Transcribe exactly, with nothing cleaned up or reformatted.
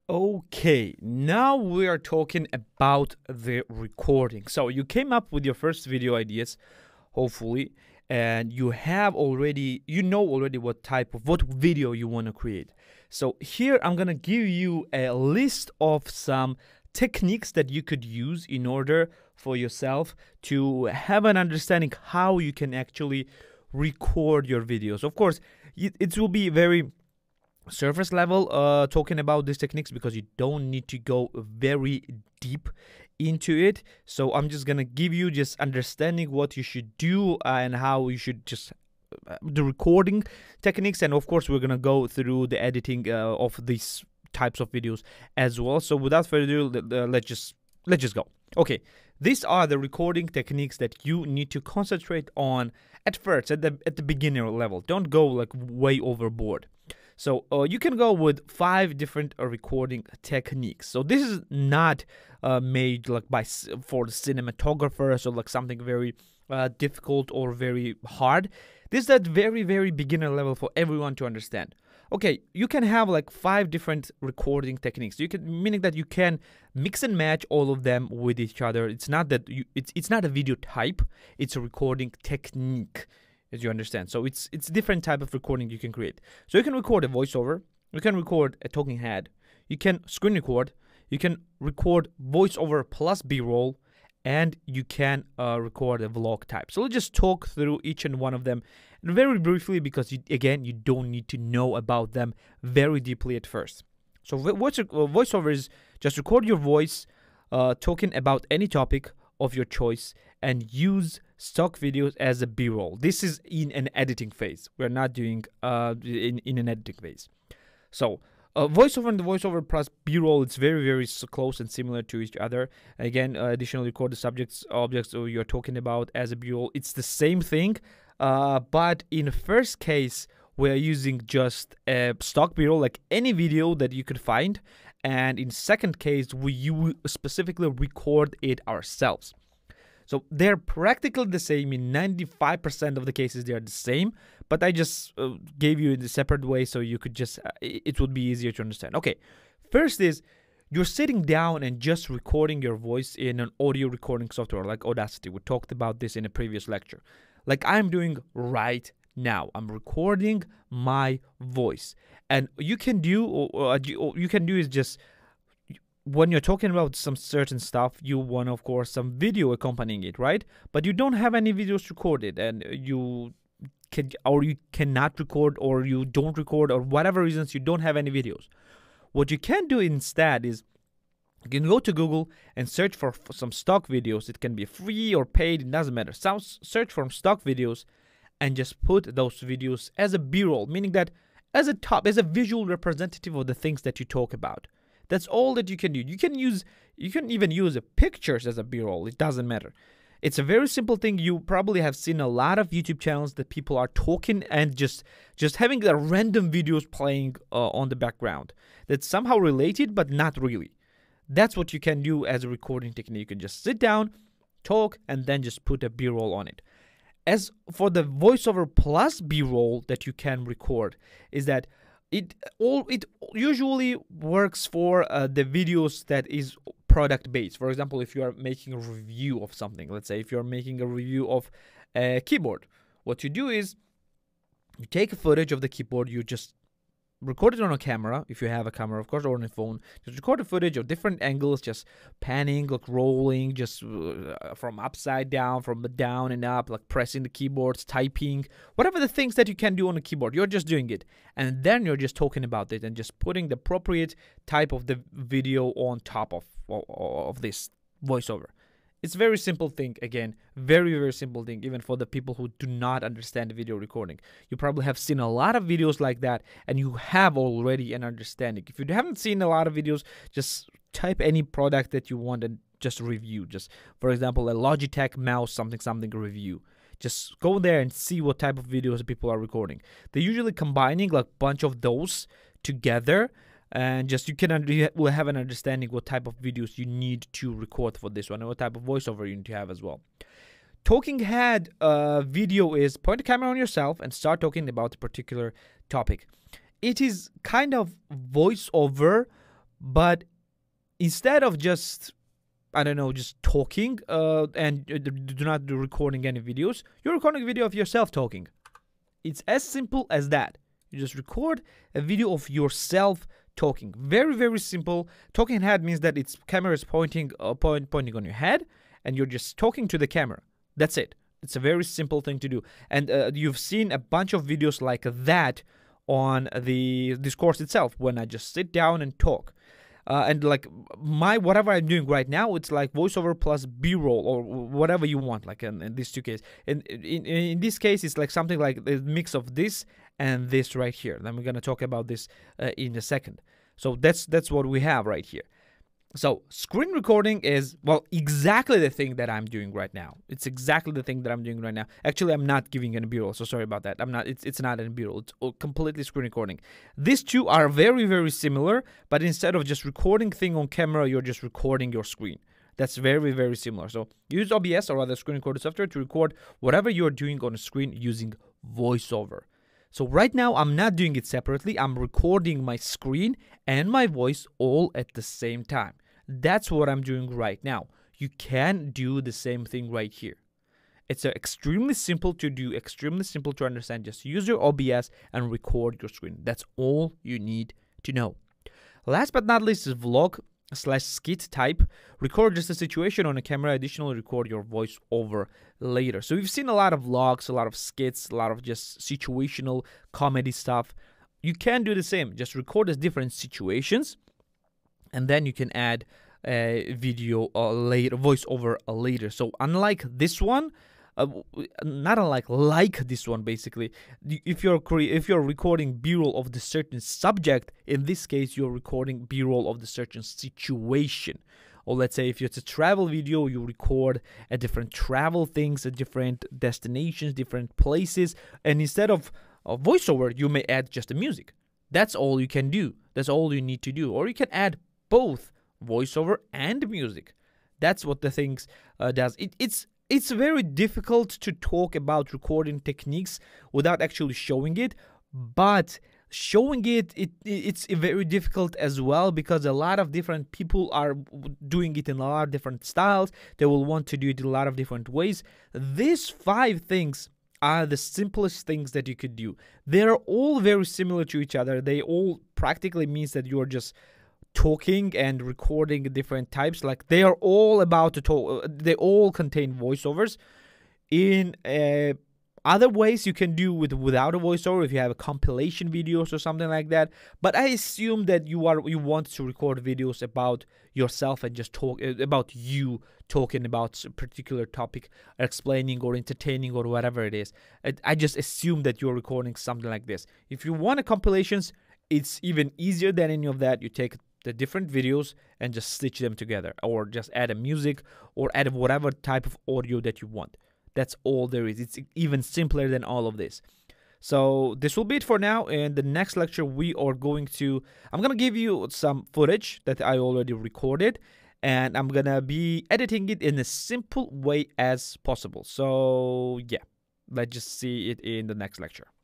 Okay, now we are talking about the recording. So you came up with your first video ideas, hopefully, and you have already, you know already what type of, what video you want to create. So here I'm going to give you a list of some techniques that you could use in order for yourself to have an understanding how you can actually record your videos. Of course, it, it will be very surface level uh talking about these techniques because you don't need to go very deep into it. So I'm just gonna give you just understanding what you should do uh, and how you should just uh, the recording techniques, and of course we're gonna go through the editing uh, of these types of videos as well. So without further ado, uh, let's just let's just go. Okay, these are the recording techniques that you need to concentrate on at first, at the at the beginner level. Don't go like way overboard. So uh, you can go with five different uh, recording techniques. So this is not uh, made like by for the cinematographers or like something very uh, difficult or very hard. This is at very very beginner level for everyone to understand. Okay, you can have like five different recording techniques. You can, meaning that you can mix and match all of them with each other. It's not that you, it's it's not a video type. It's a recording technique, as you understand. So it's it's different type of recording you can create. So you can record a voiceover, you can record a talking head, you can screen record, you can record voiceover plus b-roll, and you can uh, record a vlog type. So let's just talk through each and one of them very briefly, because you, again, you don't need to know about them very deeply at first. So voice, uh, voiceover is just record your voice uh, talking about any topic of your choice and use stock videos as a b-roll. This is in an editing phase. We're not doing uh in, in an editing phase. So uh, voiceover and the voiceover plus b-roll, it's very very close and similar to each other. Again, uh, additionally record the subjects objects you're talking about as a b-roll. It's the same thing, uh but in the first case we're using just a stock b-roll, like any video that you could find, and in second case we you specifically record it ourselves. So they're practically the same. In ninety-five percent of the cases they are the same, but I just uh, gave you in a separate way so you could just uh, it would be easier to understand. Okay, first is you're sitting down and just recording your voice in an audio recording software like Audacity. We talked about this in a previous lecture, like I'm doing right now. I'm recording my voice, and you can do or you can do is just, when you're talking about some certain stuff, you want, of course, some video accompanying it, right? But you don't have any videos recorded, and you can, or you cannot record, or you don't record, or whatever reasons you don't have any videos. What you can do instead is you can go to Google and search for, for some stock videos. It can be free or paid, it doesn't matter. So search for stock videos and just put those videos as a b-roll, meaning that as a top, as a visual representative of the things that you talk about. That's all that you can do. You can use, you can even use pictures as a b-roll. It doesn't matter. It's a very simple thing. You probably have seen a lot of YouTube channels that people are talking and just just having the random videos playing uh, on the background. That's somehow related, but not really. That's what you can do as a recording technique. You can just sit down, talk, and then just put a b-roll on it. As for the voiceover plus b-roll that you can record, is that It all it usually works for uh, the videos that is product based. For example, if you are making a review of something, let's say if you are making a review of a keyboard, what you do is you take a footage of the keyboard, you just record it on a camera, if you have a camera, of course, or on a phone. Just record a footage of different angles, just panning, like rolling, just uh, from upside down, from down and up, like pressing the keyboards, typing, whatever the things that you can do on a keyboard. You're just doing it, and then you're just talking about it and just putting the appropriate type of the video on top of of, of this voiceover. It's a very simple thing. Again, very, very simple thing, even for the people who do not understand video recording. You probably have seen a lot of videos like that, and you have already an understanding. If you haven't seen a lot of videos, just type any product that you want and just review. Just, for example, a Logitech mouse, something, something review. Just go there and see what type of videos people are recording. They're usually combining like a bunch of those together, and just you can you will have an understanding what type of videos you need to record for this one, and what type of voiceover you need to have as well. Talking head uh, video is point the camera on yourself and start talking about a particular topic. It is kind of voiceover, But instead of just, I don't know, just talking uh, and do not do recording any videos, you're recording a video of yourself talking. It's as simple as that. You just record a video of yourself talking. Very, very simple. Talking head means that its camera is pointing, uh, point, pointing on your head, and you're just talking to the camera. That's it. It's a very simple thing to do. And uh, you've seen a bunch of videos like that on the this course itself, when I just sit down and talk. Uh, and like my whatever I'm doing right now, it's like voiceover plus B-roll or whatever you want. Like in, in these two cases, in, in in this case, it's like something like the mix of this and this right here. Then we're gonna talk about this uh, in a second. So that's that's what we have right here. So screen recording is, well, exactly the thing that I'm doing right now. It's exactly the thing that I'm doing right now. Actually, I'm not giving an B-roll, so sorry about that. I'm not. It's it's not an B-roll. It's completely screen recording. These two are very very similar, but instead of just recording thing on camera, you're just recording your screen. That's very very similar. So use O B S or other screen recorder software to record whatever you're doing on a screen using voiceover. So right now, I'm not doing it separately. I'm recording my screen and my voice all at the same time. That's what I'm doing right now. You can do the same thing right here. It's uh, extremely simple to do, extremely simple to understand. Just use your O B S and record your screen. That's all you need to know. Last but not least is vlog slash skit type. Record just a situation on a camera. Additionally, record your voice over later. So we've seen a lot of vlogs, a lot of skits, a lot of just situational comedy stuff. You can do the same. Just record as different situations, and then you can add a video uh, later, voiceover uh, later. So unlike this one, uh, not unlike like this one, basically, if you're if you're recording B-roll of the certain subject, in this case you're recording B-roll of the certain situation. Or let's say if it's a travel video, you record a different travel things, a different destinations, different places, and instead of a voiceover, you may add just the music. That's all you can do. That's all you need to do. Or you can add both voiceover and music. That's what the things uh, does. It, it's it's very difficult to talk about recording techniques without actually showing it, but showing it, it it's very difficult as well, because a lot of different people are doing it in a lot of different styles. They will want to do it in a lot of different ways. These five things are the simplest things that you could do. They're all very similar to each other. They all practically means that you're just talking and recording different types. Like they are all about to talk. They all contain voiceovers. In uh, other ways you can do with without a voiceover if you have a compilation videos or something like that. But I assume that you are you want to record videos about yourself and just talk about you talking about a particular topic, explaining or entertaining or whatever it is. I, I just assume that you're recording something like this. If you want a compilations, it's even easier than any of that. You take the different videos and just stitch them together, or just add a music or add whatever type of audio that you want. That's all there is. It's even simpler than all of this. So this will be it for now. In the next lecture, we are going to, I'm going to give you some footage that I already recorded, and I'm going to be editing it in a simple way as possible. So yeah, let's just see it in the next lecture.